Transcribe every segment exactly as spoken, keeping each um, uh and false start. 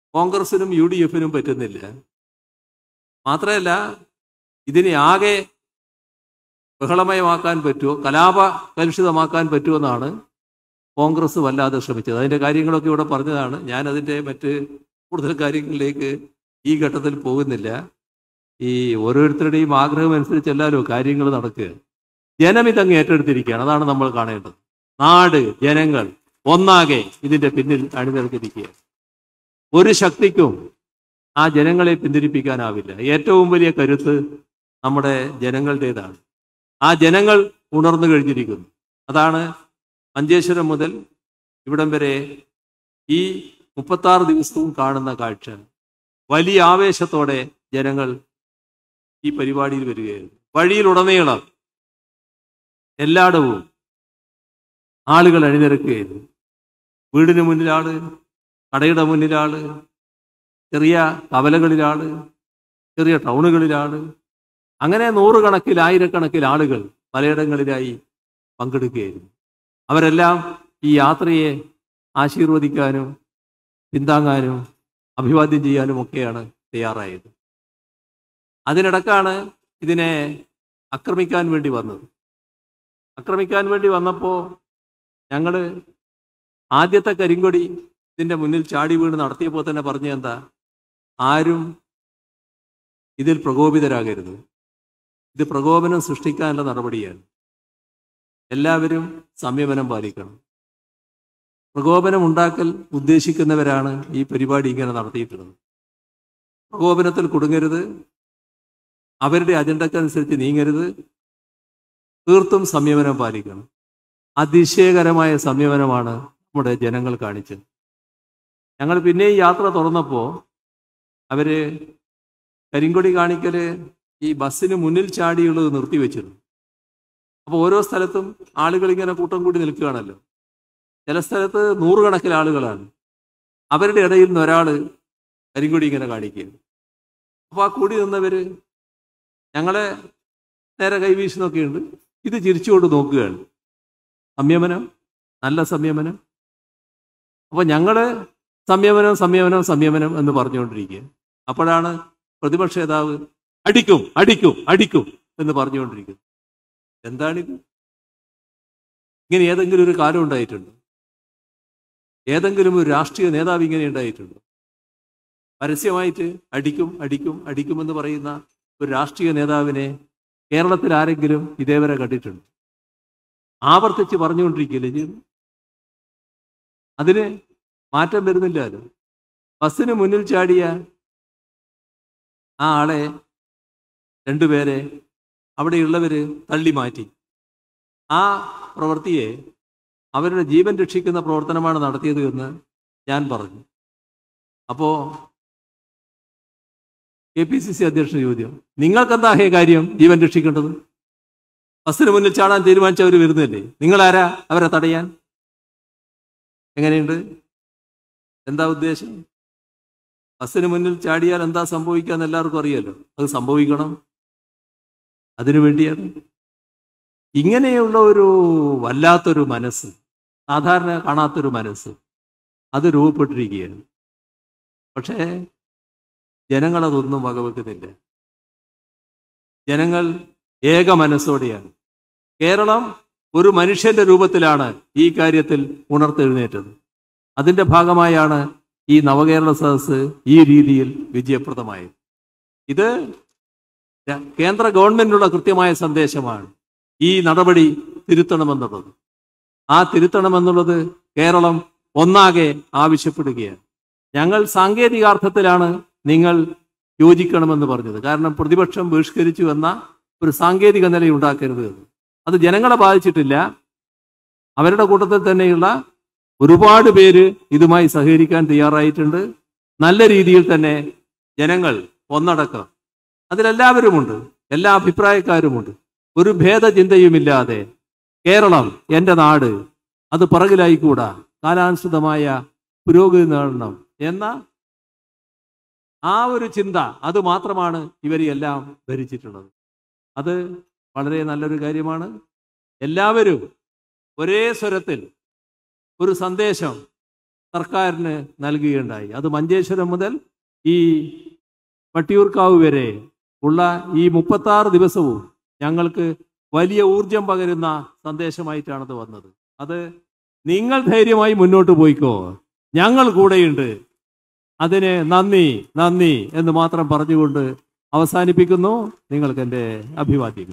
കോൺഗ്രസിനും U D എഫിനും പറ്റുന്നില്ല. മാത്രമല്ല, ഇതിനെ ആകെ ബഹളമയമാക്കാൻ പറ്റുമോ, കലാപ കലുഷിതമാക്കാൻ പറ്റുമെന്നാണ് കോൺഗ്രസ് വല്ലാതെ ശ്രമിച്ചത്. അതിൻ്റെ കാര്യങ്ങളൊക്കെ ഇവിടെ പറഞ്ഞതാണ്. ഞാനതിൻ്റെ മറ്റ് കൂടുതൽ കാര്യങ്ങളിലേക്ക് ഈ ഘട്ടത്തിൽ പോകുന്നില്ല. ഈ ഓരോരുത്തരുടെയും ആഗ്രഹം അനുസരിച്ചല്ലല്ലോ കാര്യങ്ങൾ നടക്കുക. ജനം ഇതങ്ങ് ഏറ്റെടുത്തിരിക്കുകയാണ്. അതാണ് നമ്മൾ കാണേണ്ടത്. നാട്, ജനങ്ങൾ ഒന്നാകെ ഇതിൻ്റെ പിന്നിൽ അണിനിരത്തിരിക്കുകയാണ്. ഒരു ശക്തിക്കും ആ ജനങ്ങളെ പിന്തിരിപ്പിക്കാനാവില്ല. ഏറ്റവും വലിയ കരുത്ത് നമ്മുടെ ജനങ്ങളുടേതാണ്. ആ ജനങ്ങൾ ഉണർന്നു കഴിഞ്ഞിരിക്കുന്നു. അതാണ് മഞ്ചേശ്വരം മുതൽ ഇവിടം വരെ ഈ മുപ്പത്താറ് ദിവസവും കാണുന്ന കാഴ്ച. വലിയ ആവേശത്തോടെ ജനങ്ങൾ ഈ പരിപാടിയിൽ വരികയായിരുന്നു. വഴിയിലുടനീളം എല്ലായിടവും ആളുകൾ അണിനിരക്കുകയായിരുന്നു. വീടിന് മുന്നിലാള്, കടയുടെ മുന്നിലാള്, ചെറിയ കവലകളിലാണ്, ചെറിയ ടൗണുകളിലാണ്. അങ്ങനെ നൂറുകണക്കിൽ ആയിരക്കണക്കിൽ ആളുകൾ പലയിടങ്ങളിലായി പങ്കെടുക്കുകയായിരുന്നു. അവരെല്ലാം ഈ യാത്രയെ ആശീർവദിക്കാനും പിന്താങ്ങാനും അഭിവാദ്യം ചെയ്യാനും ഒക്കെയാണ് തയ്യാറായത്. അതിനിടക്കാണ് ഇതിനെ ആക്രമിക്കാൻ വേണ്ടി വന്നത്. ആക്രമിക്കാൻ വേണ്ടി വന്നപ്പോൾ ഞങ്ങൾ ആദ്യത്തെ കരിങ്കൊടി ഇതിൻ്റെ മുന്നിൽ ചാടി വീണ് നടത്തിയപ്പോൾ തന്നെ പറഞ്ഞ എന്താ, ആരും ഇതിൽ പ്രകോപിതരാകരുത്. ഇത് പ്രകോപനം സൃഷ്ടിക്കാനുള്ള നടപടിയാണ്. എല്ലാവരും സംയമനം പാലിക്കണം. പ്രകോപനം ഉണ്ടാക്കൽ ഉദ്ദേശിക്കുന്നവരാണ് ഈ പരിപാടി ഇങ്ങനെ നടത്തിയിട്ടുള്ളത്. പ്രകോപനത്തിൽ കുടുങ്ങരുത്, അവരുടെ അജണ്ടക്കനുസരിച്ച് നീങ്ങരുത്, തീർത്തും സംയമനം പാലിക്കണം. അതിശയകരമായ സംയമനമാണ് നമ്മുടെ ജനങ്ങൾ കാണിച്ചത്. ഞങ്ങൾ പിന്നെ ഈ യാത്ര തുറന്നപ്പോൾ അവർ കരിങ്കൊടി കാണിക്കൽ ഈ ബസ്സിന് മുന്നിൽ ചാടിയുള്ളത് നിർത്തിവെച്ചിരുന്നു. അപ്പോൾ ഓരോ സ്ഥലത്തും ആളുകൾ ഇങ്ങനെ കൂട്ടം കൂടി നിൽക്കുകയാണല്ലോ. ചില സ്ഥലത്ത് നൂറുകണക്കിന് ആളുകളാണ്. അവരുടെ ഇടയിൽ നിന്ന് ഒരാൾ കരിങ്കൊടി ഇങ്ങനെ കാണിക്കുകയാണ്. അപ്പോൾ ആ കൂടി നിന്നവർ ഞങ്ങളെ നേരെ കൈവീശുന്നൊക്കെയുണ്ട്. ഇത് ചിരിച്ചുകൊണ്ട് നോക്കുകയാണ്. സംയമനം, നല്ല സംയമനം. അപ്പോൾ ഞങ്ങൾ സംയമനം സംയമനം സംയമനം എന്ന് പറഞ്ഞുകൊണ്ടിരിക്കുക. അപ്പോഴാണ് പ്രതിപക്ഷ നേതാവ് അടിക്കും അടിക്കും അടിക്കും എന്ന് പറഞ്ഞുകൊണ്ടിരിക്കുന്നത്. എന്താണിത്? ഇങ്ങനെ ഏതെങ്കിലും ഒരു കാലം ഉണ്ടായിട്ടുണ്ടോ? ഏതെങ്കിലും ഒരു രാഷ്ട്രീയ നേതാവ് ഇങ്ങനെ ഉണ്ടായിട്ടുണ്ടോ? പരസ്യമായിട്ട് അടിക്കും അടിക്കും അടിക്കുമെന്ന് പറയുന്ന ഒരു രാഷ്ട്രീയ നേതാവിനെ കേരളത്തിൽ ആരെങ്കിലും ഇതേവരെ കണ്ടിട്ടുണ്ട്? ആവർത്തിച്ച് പറഞ്ഞുകൊണ്ടിരിക്കുകയല്ലേ ചെയ്യുന്നു. അതിന് മാറ്റം വരുന്നില്ലല്ലോ. ബസ്സിന് മുന്നിൽ ചാടിയ ആ ആളെ രണ്ടുപേരെ അവിടെയുള്ളവർ തള്ളി മാറ്റി. ആ പ്രവൃത്തിയെ അവരുടെ ജീവൻ രക്ഷിക്കുന്ന പ്രവർത്തനമാണ് നടത്തിയത് എന്ന് ഞാൻ പറഞ്ഞു. അപ്പോൾ കെ പി സി സി അധ്യക്ഷൻ ചോദ്യം, നിങ്ങൾക്കെന്താ ഹേ കാര്യം ജീവൻ രക്ഷിക്കേണ്ടത്? ബസ്സിന് മുന്നിൽ ചാടാൻ തീരുമാനിച്ചവർ വരുന്നില്ലേ, നിങ്ങളാരാ അവരെ തടയാൻ? എങ്ങനെയുണ്ട്? എന്താ ഉദ്ദേശം? ബസ്സിന് മുന്നിൽ ചാടിയാൽ എന്താ സംഭവിക്കുക എന്ന് എല്ലാവർക്കും അറിയാലോ. അത് സംഭവിക്കണം, അതിനു വേണ്ടിയാണ്. ഇങ്ങനെയുള്ള ഒരു വല്ലാത്തൊരു മനസ്സ്, സാധാരണ കാണാത്തൊരു മനസ്സ്, അത് രൂപപ്പെട്ടിരിക്കുകയാണ്. പക്ഷേ ജനങ്ങളതൊന്നും വകവെക്കുന്നില്ല. ജനങ്ങൾ ഏക മനസ്സോടെയാണ്. കേരളം ഒരു മനുഷ്യന്റെ രൂപത്തിലാണ് ഈ കാര്യത്തിൽ ഉണർത്തെഴുന്നേറ്റത്. അതിൻ്റെ ഭാഗമായാണ് ഈ നവകേരള സദസ്സ് ഈ രീതിയിൽ വിജയപ്രദമായത്. ഇത് കേന്ദ്ര ഗവൺമെന്റിനുള്ള കൃത്യമായ സന്ദേശമാണ്. ഈ നടപടി തിരുത്തണമെന്നുള്ളത്, ആ തിരുത്തണമെന്നുള്ളത് കേരളം ഒന്നാകെ ആവശ്യപ്പെടുകയാണ്. ഞങ്ങൾ സാങ്കേതികാർത്ഥത്തിലാണ് നിങ്ങൾ യോജിക്കണമെന്ന് പറഞ്ഞത്. കാരണം പ്രതിപക്ഷം ബഹിഷ്കരിച്ചു എന്ന ഒരു സാങ്കേതിക നിലയുണ്ടാക്കരുത് എന്ന്. അത് ജനങ്ങളെ ബാധിച്ചിട്ടില്ല. അവരുടെ കൂട്ടത്തിൽ തന്നെയുള്ള ഒരുപാട് പേര് ഇതുമായി സഹകരിക്കാൻ തയ്യാറായിട്ടുണ്ട്. നല്ല രീതിയിൽ തന്നെ ജനങ്ങൾ ഒന്നടക്കം അതിലെല്ലാവരുമുണ്ട്, എല്ലാ അഭിപ്രായക്കാരുമുണ്ട്. ഒരു ഭേദചിന്തയുമില്ലാതെ കേരളം എൻ്റെ നാട്, അത് പിറകിലായിക്കൂടാ, കാലാനുസൃതമായ പുരോഗതി നേടണം എന്ന ആ ഒരു ചിന്ത, അത് മാത്രമാണ് ഇവരെല്ലാം ധരിച്ചിട്ടുള്ളത്. അത് വളരെ നല്ലൊരു കാര്യമാണ്. എല്ലാവരും ഒരേ സ്വരത്തിൽ ഒരു സന്ദേശം സർക്കാരിന് നൽകുകയുണ്ടായി. അത് മഞ്ചേശ്വരം മുതൽ ഈ വട്ടിയൂർക്കാവ് വരെ ഉള്ള ഈ മുപ്പത്താറ് ദിവസവും ഞങ്ങൾക്ക് വലിയ ഊർജം പകരുന്ന സന്ദേശമായിട്ടാണത് വന്നത്. അത് നിങ്ങൾ ധൈര്യമായി മുന്നോട്ട് പോയിക്കോ, ഞങ്ങൾ കൂടെയുണ്ട്, അതിന് നന്ദി നന്ദി എന്ന് മാത്രം പറഞ്ഞുകൊണ്ട് അവസാനിപ്പിക്കുന്നു. നിങ്ങൾക്ക് എൻ്റെ അഭിവാദ്യങ്ങൾ.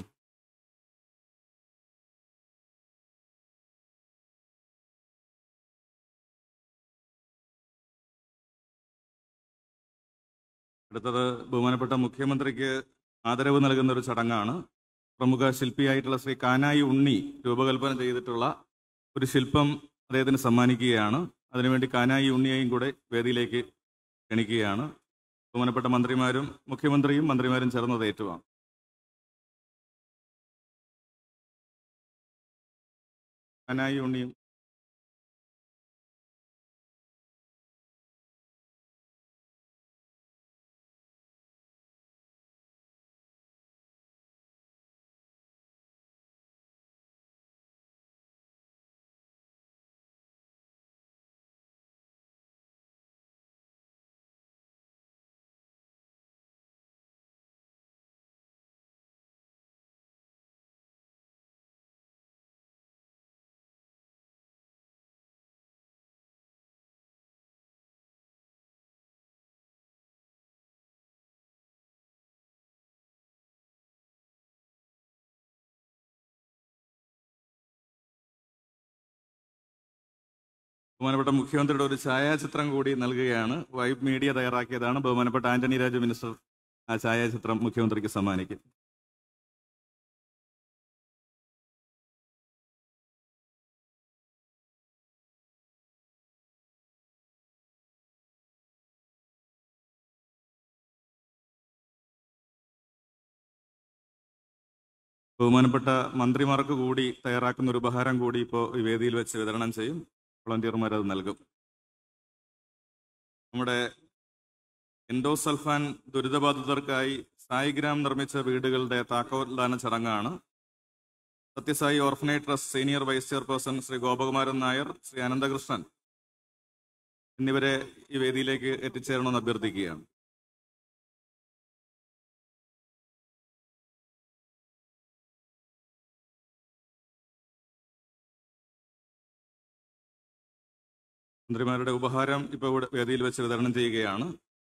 അടുത്തത് ബഹുമാനപ്പെട്ട മുഖ്യമന്ത്രിക്ക് ആദരവ് നൽകുന്ന ഒരു ചടങ്ങാണ്. പ്രമുഖ ശില്പിയായിട്ടുള്ള ശ്രീ കാനായി ഉണ്ണി രൂപകൽപ്പന ചെയ്തിട്ടുള്ള ഒരു ശില്പം അദ്ദേഹത്തിന് സമ്മാനിക്കുകയാണ്. അതിനുവേണ്ടി കാനായി ഉണ്ണിയെയും കൂടെ വേദിയിലേക്ക് ക്ഷണിക്കുകയാണ്. ബഹുമാനപ്പെട്ട മന്ത്രിമാരും മുഖ്യമന്ത്രിയും മന്ത്രിമാരും ചേർന്നത് ഏറ്റുവാങ്ങും. കാനായി ഉണ്ണിയും ബഹുമാനപ്പെട്ട മുഖ്യമന്ത്രിയുടെ ഒരു ഛായാചിത്രം കൂടി നൽകുകയാണ്. വൈബ് മീഡിയ തയ്യാറാക്കിയതാണ്. ബഹുമാനപ്പെട്ട ആന്റണി രാജു മിനിസ്റ്റർ ആ ഛായാചിത്രം മുഖ്യമന്ത്രിക്ക് സമ്മാനിക്കും. ബഹുമാനപ്പെട്ട മന്ത്രിമാർക്ക് കൂടി തയ്യാറാക്കുന്ന ഒരു ഉപഹാരം കൂടി ഇപ്പോൾ ഈ വേദിയിൽ വെച്ച് വിതരണം ചെയ്യും. വോളണ്ടിയർമാർ അത് നൽകും. നമ്മുടെ എൻഡോസൾഫാൻ ദുരിതബാധിതർക്കായി സായിഗ്രാം നിർമ്മിച്ച വീടുകളുടെ താക്കോൽദാന ചടങ്ങാണ്. Sathyasai orphanage trust senior vice chairperson Shri Gopakumaran Nair, Shri Ananthakrishnan എന്നിവരെ ഈ വേദിയിലേക്ക് എത്തിച്ചേരണമെന്ന് അഭ്യർത്ഥിക്കുകയാണ്. മന്ത്രിമാരുടെ ഉപഹാരം ഇപ്പോൾ ഇവിടെ വേദിയിൽ വെച്ച് വിതരണം ചെയ്യുകയാണ്.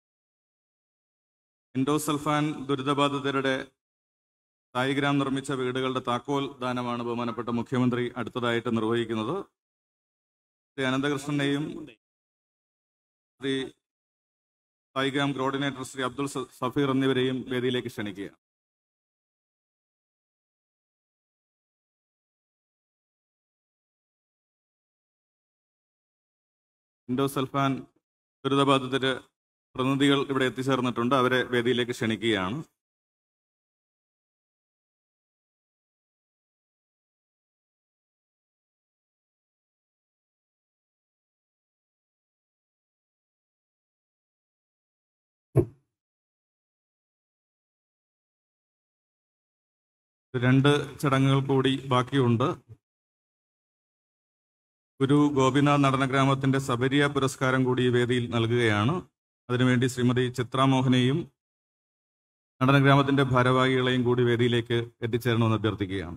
എൻഡോസൾഫാൻ ദുരിതബാധിതരുടെ സായിഗ്രാം നിർമ്മിച്ച വീടുകളുടെ താക്കോൽ ദാനമാണ് ബഹുമാനപ്പെട്ട മുഖ്യമന്ത്രി അടുത്തതായിട്ട് നിർവഹിക്കുന്നത്. ശ്രീ അനന്തകൃഷ്ണനെയും ശ്രീ സായിഗ്രാം കോർഡിനേറ്റർ ശ്രീ അബ്ദുൾ സഫീർ എന്നിവരെയും വേദിയിലേക്ക് ക്ഷണിക്കുക. എൻഡോസൾഫാൻ ദുരിതബാധിതര് പ്രതിനിധികൾ ഇവിടെ എത്തിച്ചേർന്നിട്ടുണ്ട്. അവരെ വേദിയിലേക്ക് ക്ഷണിക്കുകയാണ്. രണ്ട് ചടങ്ങുകൾ കൂടി ബാക്കിയുണ്ട്. ഗുരു ഗോപിനാഥ് നടനഗ്രാമത്തിന്റെ സബരിയ പുരസ്കാരം കൂടി ഈ വേദിയിൽ നൽകുകയാണ്. അതിനുവേണ്ടി ശ്രീമതി ചിത്രാമോഹനെയും നടനഗ്രാമത്തിന്റെ ഭാരവാഹികളെയും കൂടി വേദിയിലേക്ക് എത്തിച്ചേരണമെന്ന് അഭ്യർത്ഥിക്കുകയാണ്.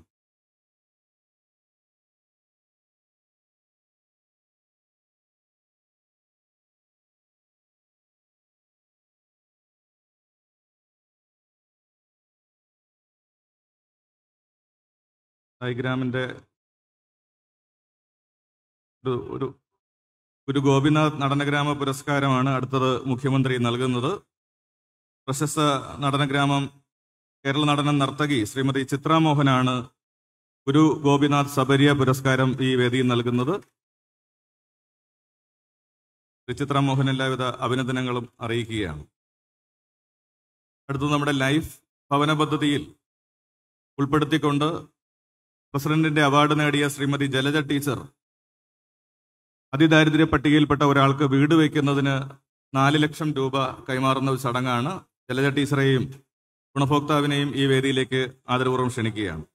സായിഗ്രാമിന്റെ ഒരു ഗുരു ഗോപിനാഥ് നടനഗ്രാമ പുരസ്കാരമാണ് അടുത്തത് മുഖ്യമന്ത്രി നൽകുന്നത്. പ്രശസ്ത നടനഗ്രാമം കേരള നടന നർത്തകി ശ്രീമതി ചിത്രാമോഹനാണ് ഗുരു ഗോപിനാഥ് സബരിയ പുരസ്കാരം ഈ വേദിയിൽ നൽകുന്നത്. ചിത്രാമോഹൻ എല്ലാവിധ അഭിനന്ദനങ്ങളും അറിയിക്കുകയാണ്. അടുത്തത് നമ്മുടെ ലൈഫ് ഭവന പദ്ധതിയിൽ ഉൾപ്പെടുത്തിക്കൊണ്ട് പ്രസിഡന്റിന്റെ അവാർഡ് നേടിയ ശ്രീമതി ജലജ ടീച്ചർ അതിദാരിദ്ര്യ പട്ടികയിൽപ്പെട്ട ഒരാൾക്ക് വീട് വയ്ക്കുന്നതിന് നാല് ലക്ഷം രൂപ കൈമാറുന്ന ഒരു ചടങ്ങാണ്. ജലജ ടീച്ചറെയും ഗുണഭോക്താവിനെയും ഈ വേദിയിലേക്ക് ആദരപൂർവ്വം ക്ഷണിക്കുകയാണ്.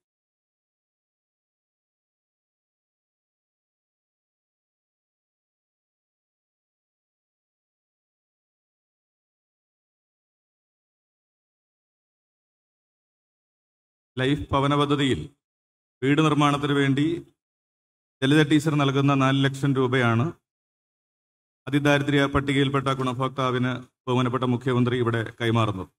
ലൈഫ് ഭവന പദ്ധതിയിൽ വീട് നിർമ്മാണത്തിന് വേണ്ടി ലളിത ടീച്ചർ നൽകുന്ന നാല് ലക്ഷം രൂപയാണ് അതിദാരിദ്ര്യ പട്ടികയിൽപ്പെട്ട ഗുണഭോക്താവിന് ബഹുമാനപ്പെട്ട മുഖ്യമന്ത്രി ഇവിടെ കൈമാറുന്നത്.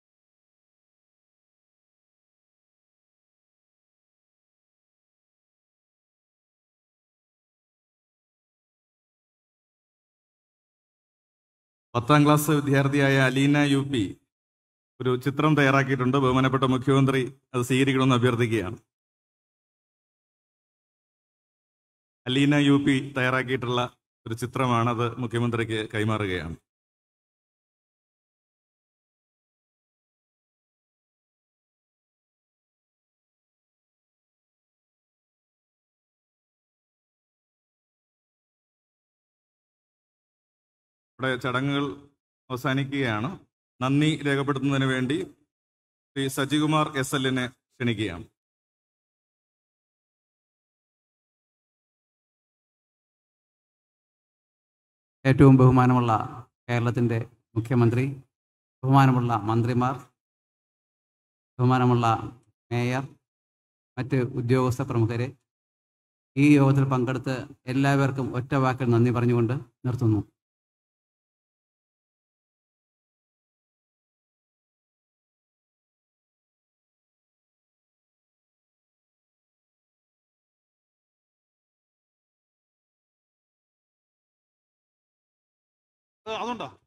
പത്താം ക്ലാസ് വിദ്യാർത്ഥിയായ അലീന യു പി ഒരു ചിത്രം തയ്യാറാക്കിയിട്ടുണ്ട്. ബഹുമാനപ്പെട്ട മുഖ്യമന്ത്രി അത് സ്വീകരിക്കണമെന്ന് അഭ്യർത്ഥിക്കുകയാണ്. അലീന യു പി തയ്യാറാക്കിയിട്ടുള്ള ഒരു ചിത്രമാണ്, അത് മുഖ്യമന്ത്രിക്ക് കൈമാറുകയാണ്. ഇവിടെ ചടങ്ങുകൾ അവസാനിക്കുകയാണ്. നന്ദി രേഖപ്പെടുത്തുന്നതിന് വേണ്ടി ശ്രീ സജികുമാർ എസ് എല്ലിനെ ക്ഷണിക്കുകയാണ്. ഏറ്റവും ബഹുമാനമുള്ള കേരളത്തിൻ്റെ മുഖ്യമന്ത്രി, ബഹുമാനമുള്ള മന്ത്രിമാർ, ബഹുമാനമുള്ള മേയർ, മറ്റ് ഉദ്യോഗസ്ഥ പ്രമുഖരെ, ഈ യോഗത്തിൽ പങ്കെടുത്ത് എല്ലാവർക്കും ഒറ്റ വാക്കിൽ നന്ദി പറഞ്ഞുകൊണ്ട് നിർത്തുന്നു. അതുണ്ടോ?